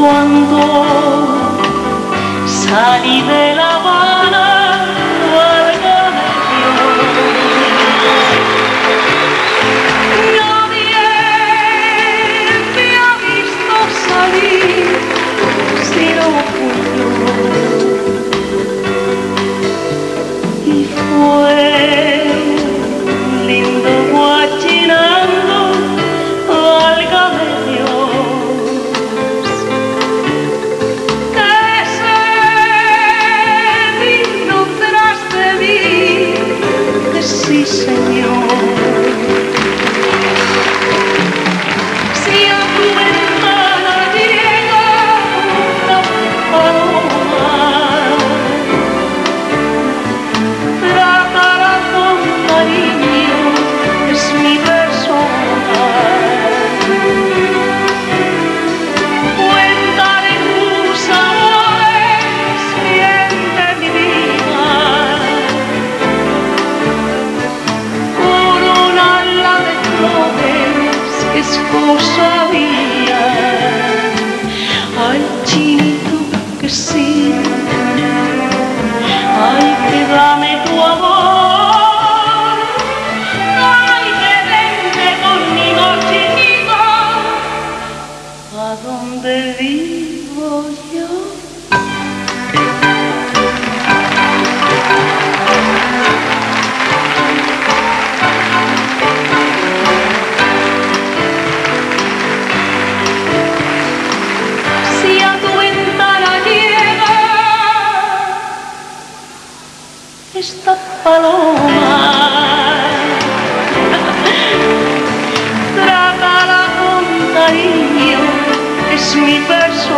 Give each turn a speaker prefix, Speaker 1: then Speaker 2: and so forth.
Speaker 1: Cuando salí de La Habana, válgame Dios, nadie me ha visto salir, sino fui yo. Y fue un lindo guachinando, válgame Dios. Sí, señor. Si a tu ventana llega una paloma, trátala con cariño, es mi persona. Cuéntale tus amores, siente mi vida. Es cosa mía, ay chinito que sí, ay que dame tu amor, ay que vente conmigo chinito, a donde vivo yo. Esta paloma, trátala con cariño, es mi persona.